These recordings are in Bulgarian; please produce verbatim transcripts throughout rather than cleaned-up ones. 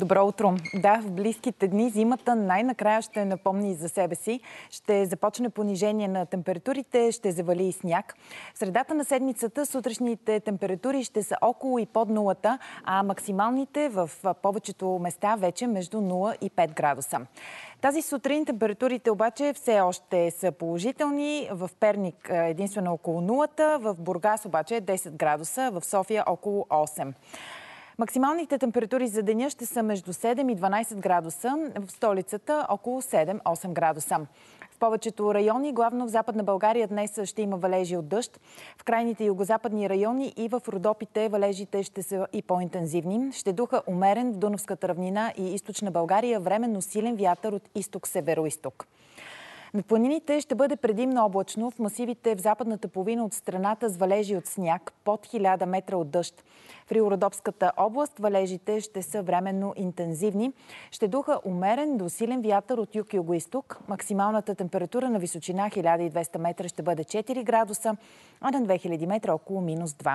Добро утро! Да, в близките дни зимата най-накрая ще напомни за себе си. Ще започне понижение на температурите, ще завали и сняг. В средата на седмицата сутрешните температури ще са около и под нулата, а максималните в повечето места вече между нула и пет градуса. Тази сутрин температурите обаче все още са положителни. В Перник единствено около нулата, в Бургас обаче е десет градуса, в София около осем. Максималните температури за деня ще са между седем и дванадесет градуса, в столицата около седем-осем градуса. В повечето райони, главно в Западна България, днес ще има валежи от дъжд. В крайните югозападни райони и в Родопите валежите ще са и по-интензивни. Ще духа умерен в Дунавската равнина и източна България, временно силен вятър от изток-североизток. Над планините ще бъде предимно облачно, в масивите в западната половина от страната с валежи от сняг, под хиляда метра от дъжд. В Риородопската област валежите ще са временно интензивни. Ще духа умерен до силен вятър от юг-югоизток. Максималната температура на височина хиляда и двеста метра ще бъде четири градуса, а на две хиляди метра около минус два.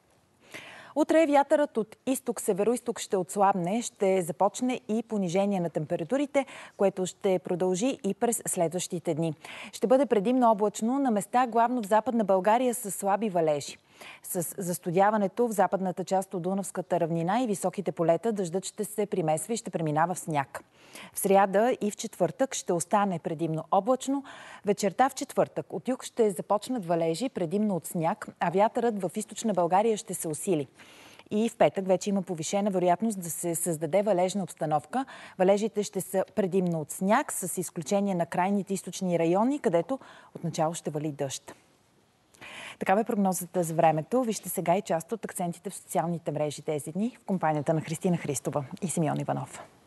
Утре вятърът от изток-североизток ще отслабне, ще започне и понижение на температурите, което ще продължи и през следващите дни. Ще бъде предимно облачно, на места главно в Западна България с слаби валежи. С застудяването в западната част от Дунавската равнина и високите полета дъждът ще се примесва и ще преминава в сняг. В сряда и в четвъртък ще остане предимно облачно. Вечерта в четвъртък от юг ще започнат валежи, предимно от сняг, а вятърът в източна България ще се усили. И в петък вече има повишена вероятност да се създаде валежна обстановка. Валежите ще са предимно от сняг, с изключение на крайните източни райони, където отначало ще вали дъжд. Такава е прогнозата за времето. Вижте сега и част от акцентите в социалните мрежи тези дни в компанията на Христина Христова и Симеон Иванов.